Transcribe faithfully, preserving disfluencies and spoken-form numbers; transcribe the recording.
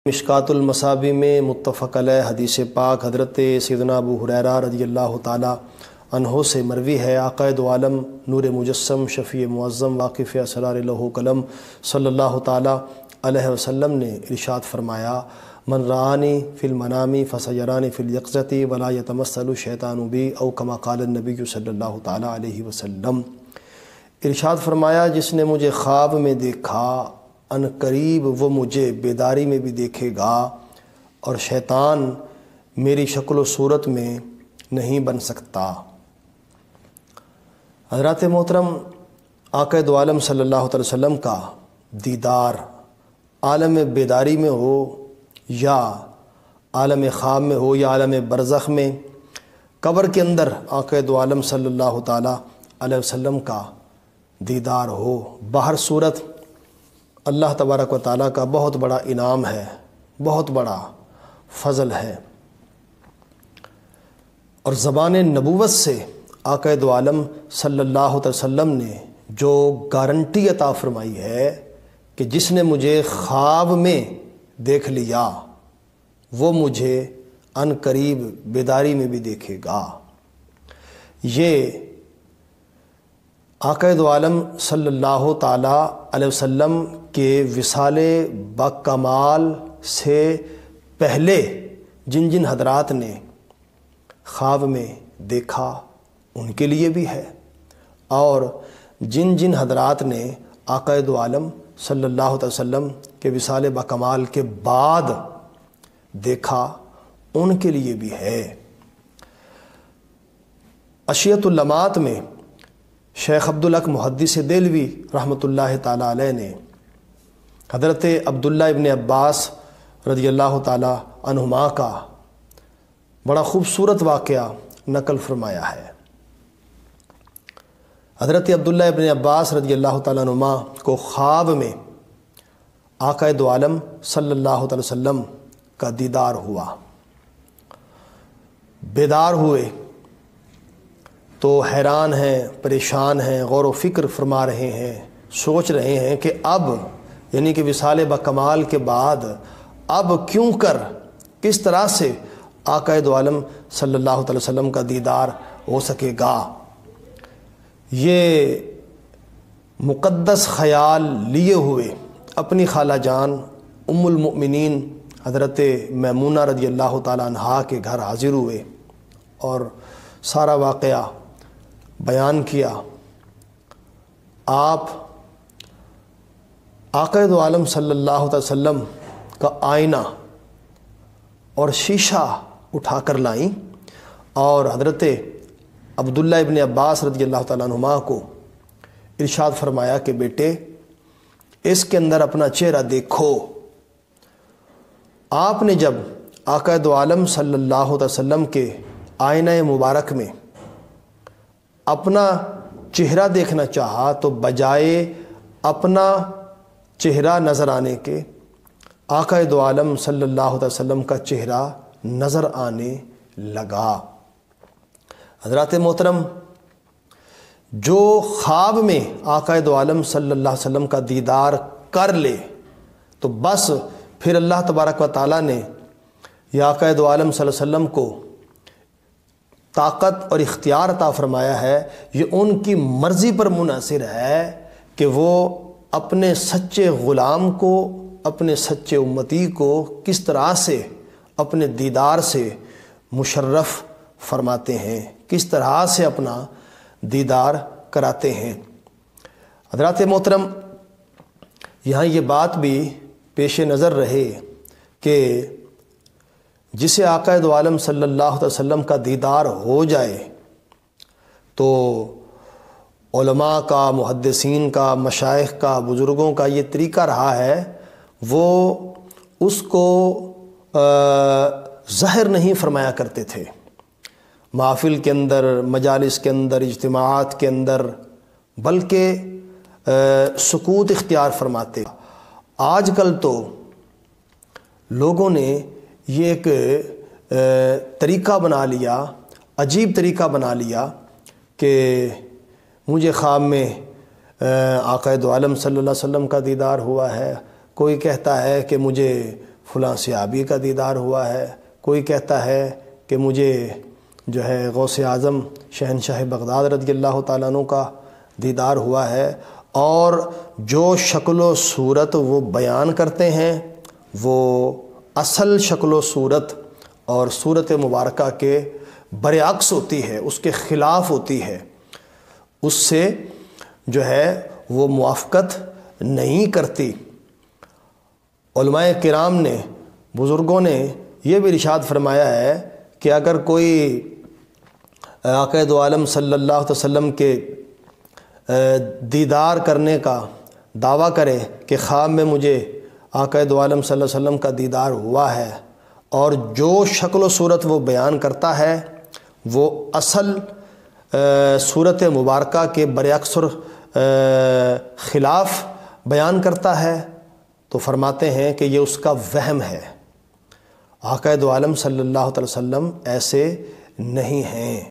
مشکات المصابیح میں متفق علیہ حدیث پاک حضرت سیدنا ابو ہریرہ رضی اللہ تعالی عنہ سے مروی ہے، آقا دو عالم نور مجسم شفیع معظم واقف اسرار لوح قلم صلی اللہ تعالی علیہ وسلم نے ارشاد فرمایا، من رآنی فی المنام فسیرانی فی الیقظۃ ولا یتمثل الشیطان بی او کما قال النبی صلی اللہ تعالی علیہ وسلم۔ ارشاد فرمایا، جس نے مجھے خواب میں دیکھا ان قریب وہ مجھے بیداری میں بھی دیکھے گا، اور شیطان میری شکل و صورت میں نہیں بن سکتا۔ حضرات محترم، آقا دو عالم صلی اللہ علیہ وسلم کا دیدار عالم بیداری میں ہو یا عالم خواب میں ہو یا عالم برزخ میں، قبر کے اندر آقا دو عالم صلی اللہ تعالی علیہ وسلم کا دیدار ہو، باہر صورت اللہ تبارک و تعالیٰ کا بہت بڑا انعام ہے، بہت بڑا فضل ہے۔ اور زبان نبوت سے آقا دو عالم صلی اللہ علیہ وسلم نے جو گارنٹی عطا فرمائی ہے کہ جس نے مجھے خواب میں دیکھ لیا وہ مجھے ان قریب بیداری میں بھی دیکھے گا، یہ آقا دو عالم صلی اللہ تعالی علیہ وسلم کے وصال بکمال سے پہلے جن جن حضرات نے خواب میں دیکھا ان کے لیے بھی ہے، اور جن جن حضرات نے آقا دو عالم صلی اللہ علیہ وسلم کے وصال بکمال کے بعد دیکھا ان کے لیے بھی ہے۔ عشیۃ اللمعات میں شیخ عبدالحق محدث دہلوی رحمۃ اللہ تعالی علیہ نے حضرت عبداللہ ابن عباس رضی اللہ تعالی عنہما کا بڑا خوبصورت واقعہ نقل فرمایا ہے۔ حضرت عبداللہ ابن عباس رضی اللہ تعالی عنہما کو خواب میں آقا دو عالم صلی اللہ علیہ وسلم کا دیدار ہوا، بیدار ہوئے تو حیران ہیں، پریشان ہیں، غور و فکر فرما رہے ہیں، سوچ رہے ہیں کہ اب یعنی کہ وصال بکمال کے بعد اب کیوں کر کس طرح سے آقا دو عالم صلی اللہ علیہ وسلم کا دیدار ہو سکے گا۔ یہ مقدس خیال لیے ہوئے اپنی خالہ جان ام المؤمنین حضرت میمونہ رضی اللہ تعالی عنہا کے گھر حاضر ہوئے اور سارا واقعہ بیان کیا۔ آپ آقا دو عالم صلی اللہ علیہ وسلم کا آئینہ اور شیشہ اٹھا کر لائیں اور حضرت عبداللہ ابن عباس رضی اللہ تعالیٰ عنہما کو ارشاد فرمایا کہ بیٹے اس کے اندر اپنا چہرہ دیکھو۔ آپ نے جب آقا دو عالم صلی اللہ علیہ وسلم کے آئینہ مبارک میں اپنا چہرہ دیکھنا چاہا تو بجائے اپنا چہرہ نظر آنے کے آقا دو عالم صلی اللہ علیہ وسلم کا چہرہ نظر آنے لگا۔ حضرات محترم، جو خواب میں آقا دو عالم صلی اللہ علیہ وسلم کا دیدار کر لے تو بس پھر اللہ تبارک و تعالیٰ نے یہ آقا دو عالم صلی اللہ علیہ وسلم کو طاقت اور اختیار عطا فرمایا ہے۔ یہ ان کی مرضی پر منحصر ہے کہ وہ اپنے سچے غلام کو، اپنے سچے امتی کو کس طرح سے اپنے دیدار سے مشرف فرماتے ہیں، کس طرح سے اپنا دیدار کراتے ہیں۔ حضرات محترم، یہاں یہ بات بھی پیش نظر رہے کہ جسے آقا دو عالم صلی اللہ علیہ وسلم کا دیدار ہو جائے تو علماء کا، محدثین کا، مشائخ کا، بزرگوں کا یہ طریقہ رہا ہے وہ اس کو ظاہر نہیں فرمایا کرتے تھے، محافل کے اندر، مجالس کے اندر، اجتماعات کے اندر، بلکہ سکوت اختیار فرماتے۔ آج کل تو لوگوں نے یہ ایک طریقہ بنا لیا، عجیب طریقہ بنا لیا کہ مجھے خواب میں آقا دو عالم صلی اللہ علیہ وسلم کا دیدار ہوا ہے، کوئی کہتا ہے کہ مجھے فلاں صحابی کا دیدار ہوا ہے، کوئی کہتا ہے کہ مجھے جو ہے غوث اعظم شہنشاہ بغداد رضی اللہ تعالیٰ عنہ کا دیدار ہوا ہے، اور جو شکل و صورت وہ بیان کرتے ہیں وہ اصل شکل و صورت اور صورت مبارکہ کے برعکس ہوتی ہے، اس کے خلاف ہوتی ہے، اس سے جو ہے وہ موافقت نہیں کرتی۔ علماء کرام نے، بزرگوں نے یہ بھی ارشاد فرمایا ہے کہ اگر کوئی آقا دو عالم صلی اللہ علیہ وسلم کے دیدار کرنے کا دعویٰ کرے کہ خواب میں مجھے آقا دو عالم صلی اللہ علیہ وسلم کا دیدار ہوا ہے، اور جو شکل و صورت وہ بیان کرتا ہے وہ اصل صورت مبارکہ کے برعکس اور خلاف بیان کرتا ہے، تو فرماتے ہیں کہ یہ اس کا وہم ہے۔ آقا دو عالم صلی اللہ علیہ وسلم ایسے نہیں ہیں۔